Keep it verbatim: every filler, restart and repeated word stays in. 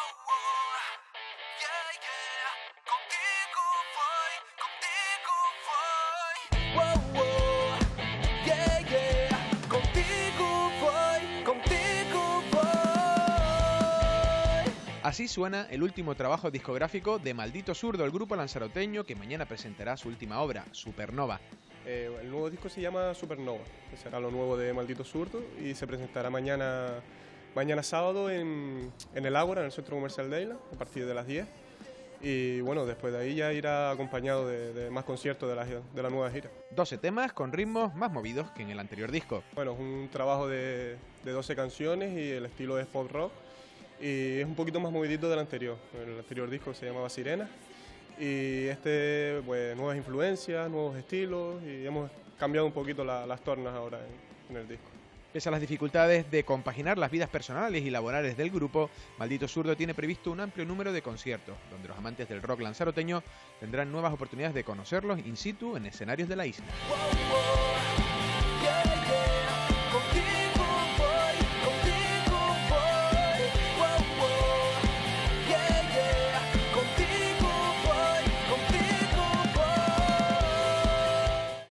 Así suena el último trabajo discográfico de Maldito Zurdo, el grupo lanzaroteño que mañana presentará su última obra, Supernova. Eh, el nuevo disco se llama Supernova, que será lo nuevo de Maldito Zurdo y se presentará mañana, mañana sábado en, en el Ágora, en el Centro Comercial de Isla, a partir de las diez. Y bueno, después de ahí ya irá acompañado de, de más conciertos de la, de la nueva gira. doce temas con ritmos más movidos que en el anterior disco. Bueno, es un trabajo de, de doce canciones y el estilo es pop rock. Y es un poquito más movidito del anterior. El anterior disco se llamaba Sirena y este, pues, nuevas influencias, nuevos estilos y hemos cambiado un poquito la, las tornas ahora en, en el disco. Pese a las dificultades de compaginar las vidas personales y laborales del grupo, Maldito Zurdo tiene previsto un amplio número de conciertos, donde los amantes del rock lanzaroteño tendrán nuevas oportunidades de conocerlos in situ en escenarios de la isla.